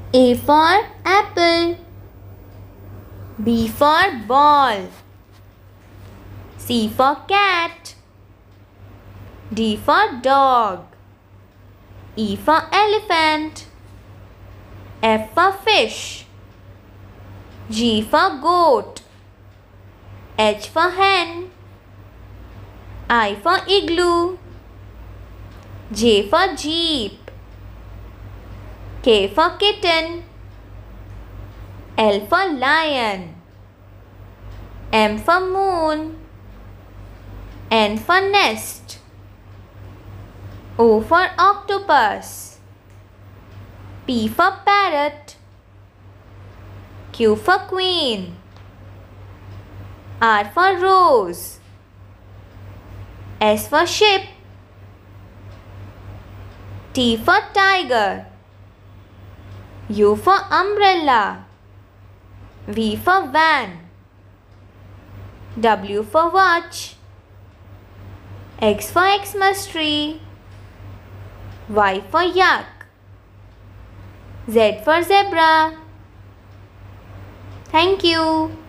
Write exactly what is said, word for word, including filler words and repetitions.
A for apple. B for ball. C for cat. D for dog. E for elephant. F for fish. G for goat. H for hen. I for igloo. J for jeep. K for kitten. L for lion. M for moon. N for nest. O for octopus. P for parrot. Q for queen. R for rose. S for ship. T for tiger. U for umbrella. V for van. W for watch. X for Xmas tree. Y for yak. Z for zebra. Thank you.